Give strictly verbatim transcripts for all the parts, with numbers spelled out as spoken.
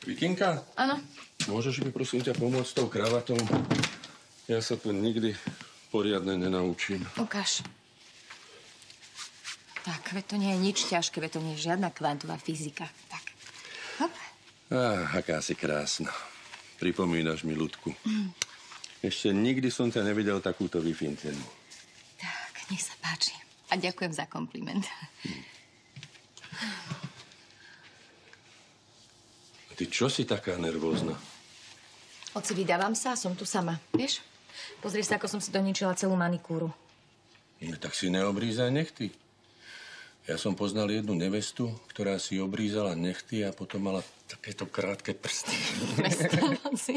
Vikinka? Áno. Môžeš mi prosím ťa pomôcť s tou kravatou? Ja sa tu nikdy poriadne nenaučím. Ukáž. Tak, veď to nie je nič ťažké, veď to nie je žiadna kvantová fyzika. Tak. Hop. Á, aká si krásna. Pripomínaš mi ľudku. Mm. Ešte nikdy som ťa nevidel takúto vyfintenú. Tak, nech sa páči. A ďakujem za kompliment. Mm. Ty čo si taká nervózna? Oci, vydávam sa a som tu sama, vieš? Pozri sa, ako som si doničila celú manikúru. No, tak si neobrízaj nechty. Ja som poznal jednu nevestu, ktorá si obrízala nechty a potom mala takéto krátke prsty. Nestalo si.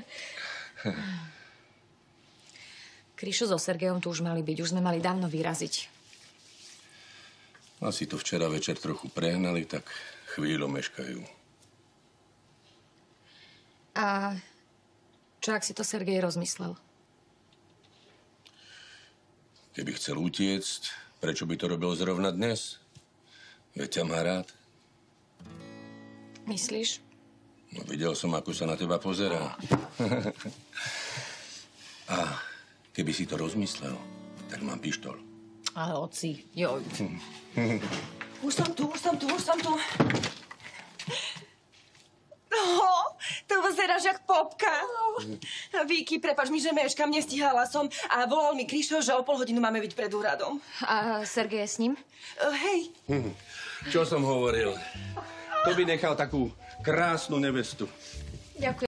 Kryšo so Sergejom tu už mali byť. Už sme mali dávno vyraziť. Asi to včera večer trochu prehnali, tak chvíľu meškajú. A čo, ak si to Sergej rozmyslel? Keby chcel utiecť, prečo by to robil zrovna dnes? Veď ťa má rád. Myslíš? No, videl som, ako sa na teba pozerá. A keby si to rozmyslel, tak mám pištol. Ale oci, joj. Už som tu, už som tu, už som tu. Oh, to vyzeráš jak popka. Víky, prepáč mi, že meškam, nestihala som. A volal mi Kryšo, že o pol hodinu máme byť pred úradom. A Sergej je s ním? Uh, hej. Čo som hovoril? To by nechal takú krásnu nevestu. Ďakujem.